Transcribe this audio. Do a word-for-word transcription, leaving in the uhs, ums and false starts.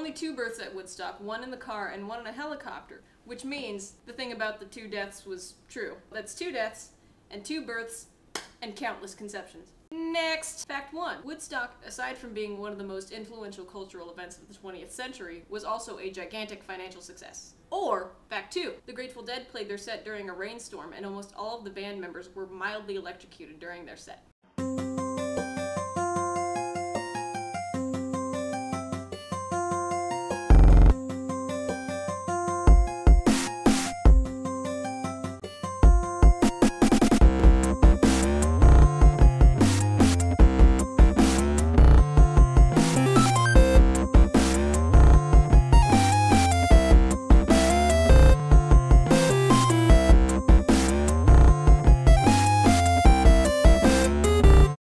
only two births at Woodstock, one in the car and one in a helicopter, which means the thing about the two deaths was true. That's two deaths and two births and countless conceptions. Next! Fact one. Woodstock, aside from being one of the most influential cultural events of the twentieth century, was also a gigantic financial success. Or, fact two. The Grateful Dead played their set during a rainstorm and almost all of the band members were mildly electrocuted during their set.